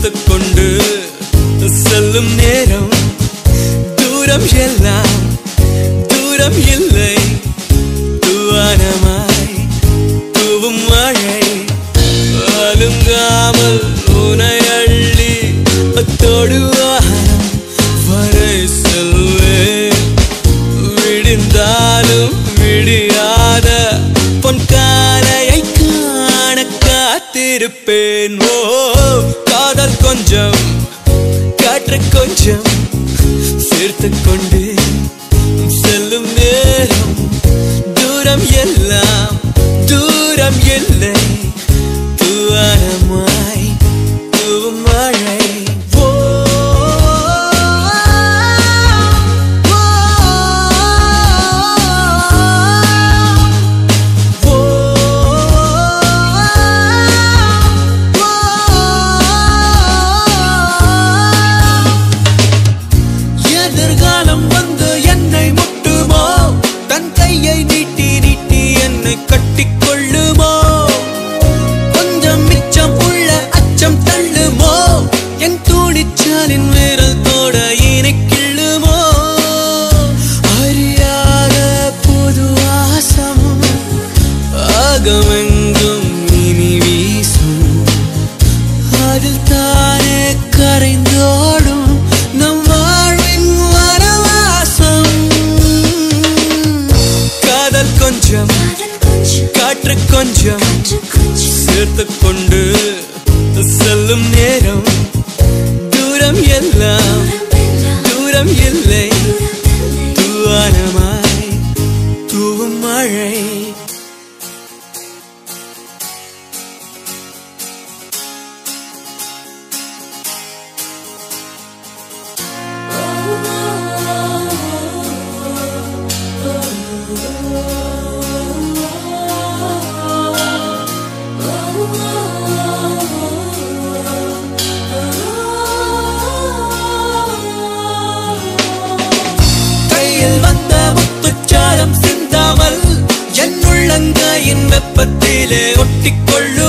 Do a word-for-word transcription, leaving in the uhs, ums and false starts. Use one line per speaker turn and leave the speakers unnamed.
சேர்த்துக்கொண்டு செல்லும் நேரம் தூரம் எல்லாம் தூரம் இல்லை தூவானமாய் தூவும் மழை அலுங்காமல் உனை அள்ளி தொடுவானம் வரை செல்வேன் விடிந்தாலும் விடியாத பொன்காலையை காண காத்திருப்பேன் ஓ காதல் கொஞ்சம் காற்று கொஞ்சம் சேர்த்துக்கொண்டு செல்லும் நேரம் தூரம் எல்லாம் தூரம் இல்லை தூவானமாய் தூவும் மழை எதிர்காலம் வந்து என்னை முட்டுமோ தன் கையை நீட்டி நீட்டி என்னை கட்டிக்கொள்ளுமோ கொஞ்சம் மிச்சம் உள்ள அச்சம் தள்ளுமோ என் துணிச்சாலின் விரல் தோட இனை கிள்ளுமோ அறியாத புது வாசம் ஆகமெங்கும் இனி வீசும் அதில் தானே கரைந்தோடும் நம் வாழ்வின் வனவாசம் காதல் கொஞ்சம் காற்று கொஞ்சம் சேர்த்துக்கொண்டு செல்லும் நேரம் தூரம் எல்லாம் தூரம் இல்லை தூவானமாய் தூவும் மழை கையில் வந்த முத்துச்சாரம் சிந்தாமல் என் உள்ளங்கையின் வெப்பத்திலே ஒட்டிக்கொள்ளு